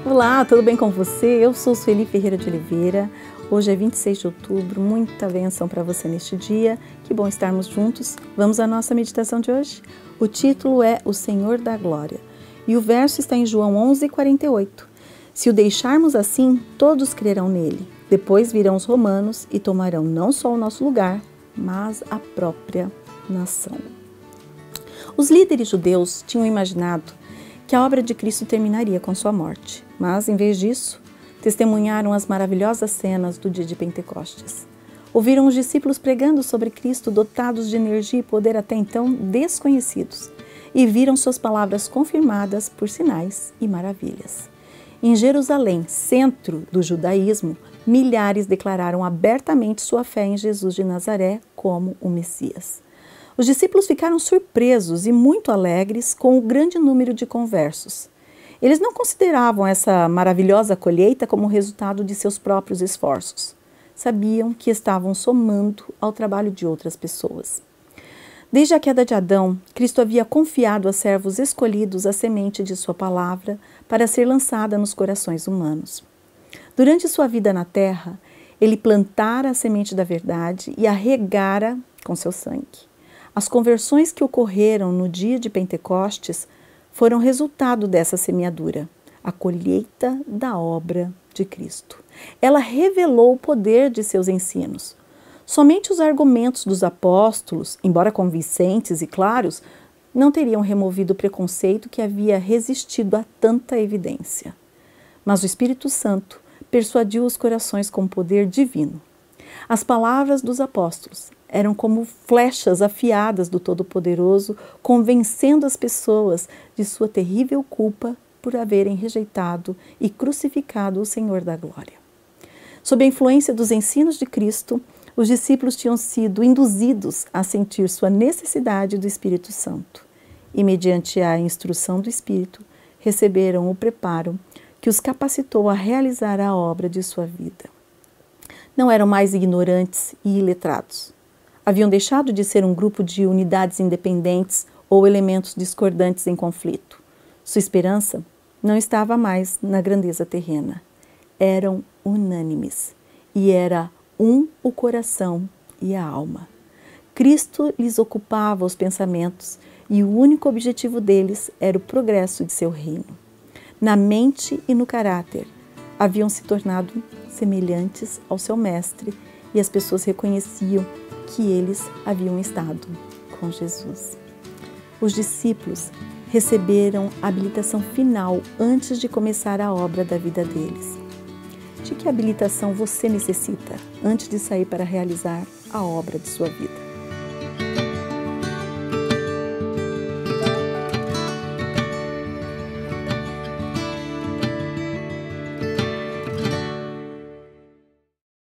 Olá, tudo bem com você? Eu sou Sueli Ferreira de Oliveira. Hoje é 26 de outubro, muita bênção para você neste dia. Que bom estarmos juntos. Vamos à nossa meditação de hoje? O título é O Senhor da Glória e o verso está em João 11:48. Se o deixarmos assim, todos crerão nele. Depois virão os romanos e tomarão não só o nosso lugar, mas a própria nação. Os líderes judeus tinham imaginado que a obra de Cristo terminaria com sua morte, mas, em vez disso, testemunharam as maravilhosas cenas do dia de Pentecostes. Ouviram os discípulos pregando sobre Cristo dotados de energia e poder até então desconhecidos, e viram suas palavras confirmadas por sinais e maravilhas. Em Jerusalém, centro do judaísmo, milhares declararam abertamente sua fé em Jesus de Nazaré como o Messias. Os discípulos ficaram surpresos e muito alegres com o grande número de conversos. Eles não consideravam essa maravilhosa colheita como resultado de seus próprios esforços. Sabiam que estavam somando ao trabalho de outras pessoas. Desde a queda de Adão, Cristo havia confiado a servos escolhidos a semente de sua palavra para ser lançada nos corações humanos. Durante sua vida na terra, ele plantara a semente da verdade e a regara com seu sangue. As conversões que ocorreram no dia de Pentecostes foram resultado dessa semeadura, a colheita da obra de Cristo. Ela revelou o poder de seus ensinos. Somente os argumentos dos apóstolos, embora convincentes e claros, não teriam removido o preconceito que havia resistido a tanta evidência. Mas o Espírito Santo persuadiu os corações com poder divino. As palavras dos apóstolos eram como flechas afiadas do Todo-Poderoso, convencendo as pessoas de sua terrível culpa por haverem rejeitado e crucificado o Senhor da Glória. Sob a influência dos ensinos de Cristo, os discípulos tinham sido induzidos a sentir sua necessidade do Espírito Santo e, mediante a instrução do Espírito, receberam o preparo que os capacitou a realizar a obra de sua vida. Não eram mais ignorantes e iletrados. Haviam deixado de ser um grupo de unidades independentes ou elementos discordantes em conflito. Sua esperança não estava mais na grandeza terrena. Eram unânimes e era um o coração e a alma. Cristo lhes ocupava os pensamentos e o único objetivo deles era o progresso de seu reino. Na mente e no caráter, haviam se tornado semelhantes ao seu mestre e as pessoas reconheciam que eles haviam estado com Jesus. Os discípulos receberam a habilitação final antes de começar a obra da vida deles. De que habilitação você necessita antes de sair para realizar a obra de sua vida?